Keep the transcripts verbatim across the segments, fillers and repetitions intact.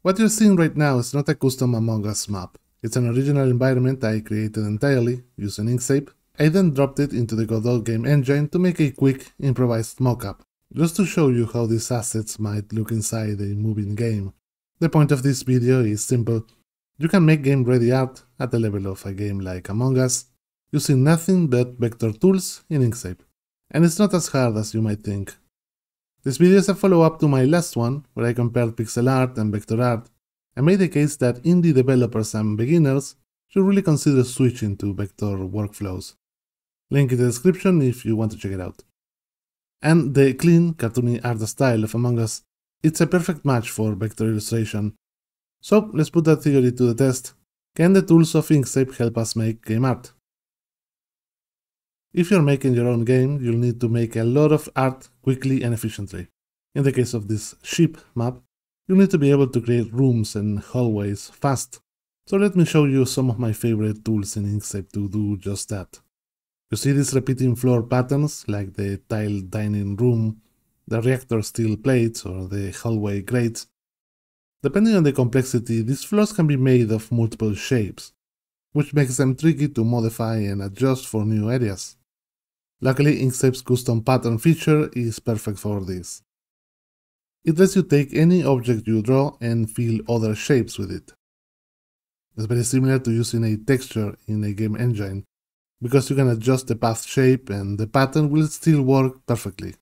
What you're seeing right now is not a custom Among Us map. It's an original environment I created entirely using Inkscape. I then dropped it into the Godot game engine to make a quick, improvised mockup, just to show you how these assets might look inside a moving game. The point of this video is simple. You can make game-ready art at the level of a game like Among Us, using nothing but vector tools in Inkscape. And it's not as hard as you might think. This video is a follow-up to my last one, where I compared pixel art and vector art, and made the case that indie developers and beginners should really consider switching to vector workflows. Link in the description if you want to check it out. And the clean, cartoony art style of Among Us, it's a perfect match for vector illustration. So let's put that theory to the test. Can the tools of Inkscape help us make game art? If you're making your own game, you'll need to make a lot of art quickly and efficiently. In the case of this ship map, you'll need to be able to create rooms and hallways fast. So let me show you some of my favorite tools in Inkscape to do just that. You see these repeating floor patterns, like the tiled dining room, the reactor steel plates, or the hallway grates. Depending on the complexity, these floors can be made of multiple shapes, which makes them tricky to modify and adjust for new areas. Luckily, Inkscape's custom pattern feature is perfect for this. It lets you take any object you draw and fill other shapes with it. It's very similar to using a texture in a game engine, because you can adjust the path shape and the pattern will still work perfectly.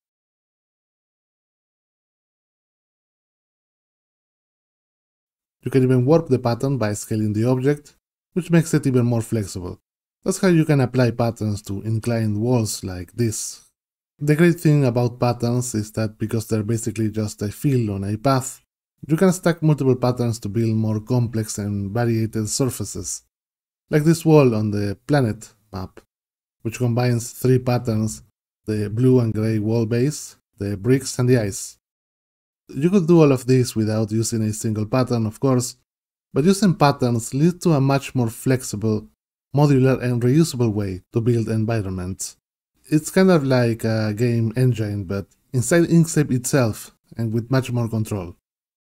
You can even warp the pattern by scaling the object, which makes it even more flexible. That's how you can apply patterns to inclined walls like this. The great thing about patterns is that because they're basically just a fill on a path, you can stack multiple patterns to build more complex and variated surfaces, like this wall on the planet map, which combines three patterns: the blue and grey wall base, the bricks, and the ice. You could do all of this without using a single pattern, of course, but using patterns leads to a much more flexible, modular and reusable way to build environments. It's kind of like a game engine, but inside Inkscape itself and with much more control.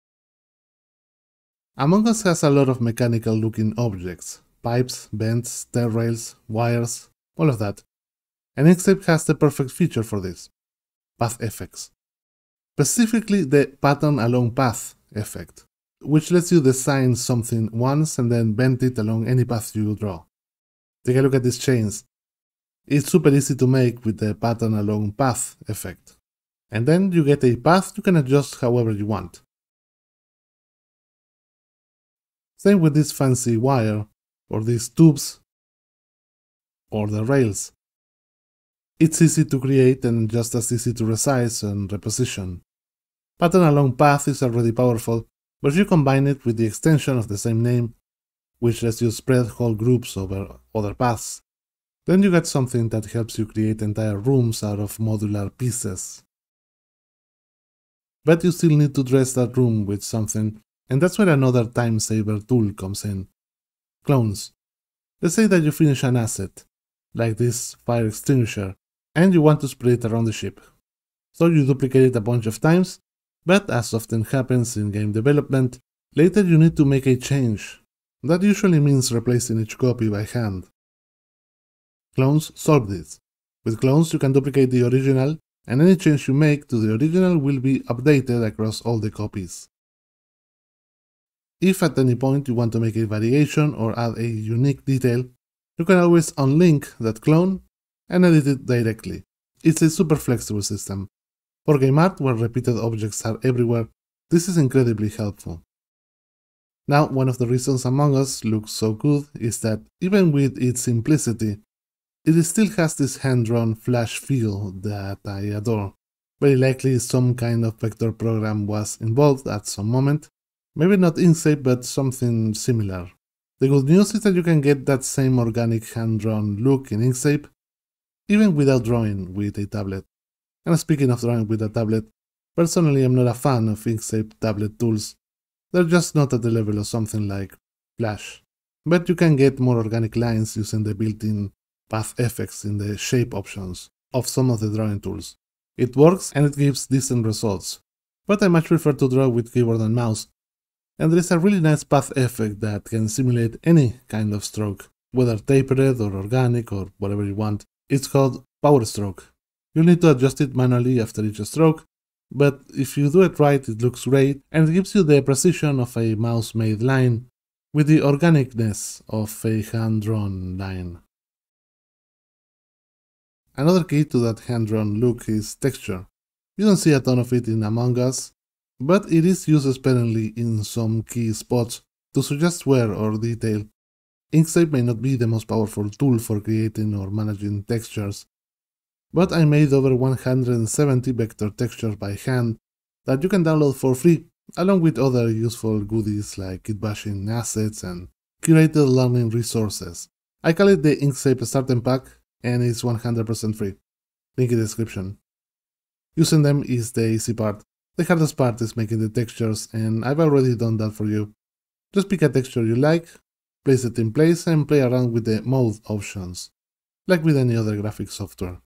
Among Us has a lot of mechanical looking objects: pipes, vents, stair rails, wires, all of that. And Inkscape has the perfect feature for this: path effects. Specifically the pattern along path effect, which lets you design something once and then bend it along any path you draw. Take a look at these chains. It's super easy to make with the pattern along path effect. And then you get a path you can adjust however you want. Same with this fancy wire, or these tubes, or the rails. It's easy to create and just as easy to resize and reposition. Pattern along path is already powerful, but if you combine it with the extension of the same name, which lets you spread whole groups over other paths, then you get something that helps you create entire rooms out of modular pieces. But you still need to dress that room with something, and that's where another time-saver tool comes in: clones. Let's say that you finish an asset, like this fire extinguisher, and you want to spray it around the ship. So you duplicate it a bunch of times, but as often happens in game development, later you need to make a change. That usually means replacing each copy by hand. Clones solve this. With clones you can duplicate the original, and any change you make to the original will be updated across all the copies. If at any point you want to make a variation or add a unique detail, you can always unlink that clone and edit it directly. It's a super flexible system. For game art, where repeated objects are everywhere, this is incredibly helpful. Now, one of the reasons Among Us looks so good is that, even with its simplicity, it still has this hand-drawn flash feel that I adore. Very likely some kind of vector program was involved at some moment, maybe not Inkscape, but something similar. The good news is that you can get that same organic hand-drawn look in Inkscape, even without drawing with a tablet. And speaking of drawing with a tablet, personally I'm not a fan of Inkscape tablet tools. They're just not at the level of something like Flash. But you can get more organic lines using the built-in path effects in the shape options of some of the drawing tools. It works and it gives decent results, but I much prefer to draw with keyboard and mouse. and there is a really nice path effect that can simulate any kind of stroke, whether tapered or organic or whatever you want. It's called power stroke. You'll need to adjust it manually after each stroke, but if you do it right, it looks great and it gives you the precision of a mouse-made line with the organicness of a hand-drawn line. Another key to that hand-drawn look is texture. You don't see a ton of it in Among Us, but it is used sparingly in some key spots to suggest wear or detail. Inkscape may not be the most powerful tool for creating or managing textures, but I made over one hundred seventy vector textures by hand that you can download for free, along with other useful goodies like kitbashing assets and curated learning resources. I call it the Inkscape Starter Pack, and it's one hundred percent free. Link in the description. Using them is the easy part. The hardest part is making the textures, and I've already done that for you. Just pick a texture you like, place it in place, and play around with the mode options, like with any other graphic software.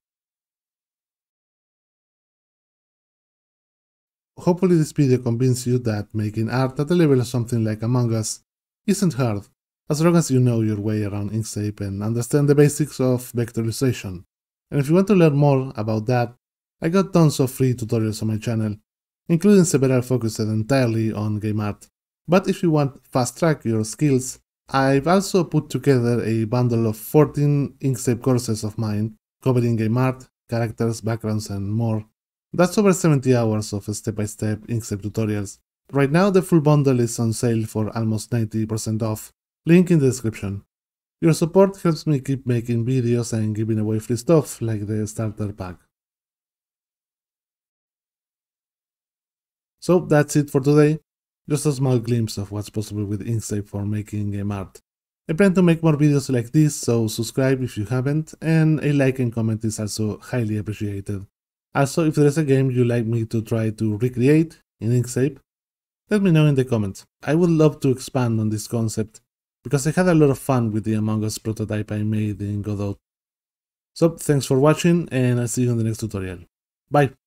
Hopefully this video convinced you that making art at the level of something like Among Us isn't hard, as long as you know your way around Inkscape and understand the basics of vectorization. And if you want to learn more about that, I got tons of free tutorials on my channel, including several focused entirely on game art. But if you want to fast-track your skills, I've also put together a bundle of fourteen Inkscape courses of mine, covering game art, characters, backgrounds, and more. That's over seventy hours of step-by-step Inkscape tutorials. Right now the full bundle is on sale for almost ninety percent off, link in the description. Your support helps me keep making videos and giving away free stuff like the starter pack. So that's it for today, just a small glimpse of what's possible with Inkscape for making game art. I plan to make more videos like this, so subscribe if you haven't, and a like and comment is also highly appreciated. Also, if there's a game you'd like me to try to recreate in Inkscape, let me know in the comments. I would love to expand on this concept, because I had a lot of fun with the Among Us prototype I made in Godot. So, thanks for watching, and I'll see you in the next tutorial. Bye!